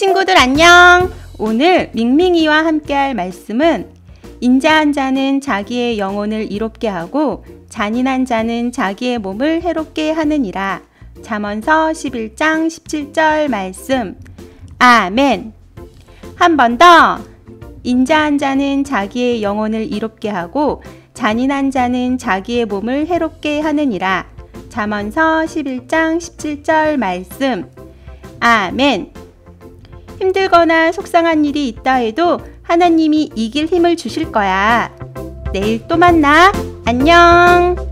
친구들 안녕! 오늘 밍밍이와 함께 할 말씀은 인자한 자는 자기의 영혼을 이롭게 하고 잔인한 자는 자기의 몸을 해롭게 하느니라. 잠언서 11장 17절 말씀. 아멘. 한 번 더. 인자한 자는 자기의 영혼을 이롭게 하고 잔인한 자는 자기의 몸을 해롭게 하느니라. 잠언서 11장 17절 말씀. 아멘. 힘들거나 속상한 일이 있다 해도 하나님이 이길 힘을 주실 거야. 내일 또 만나. 안녕.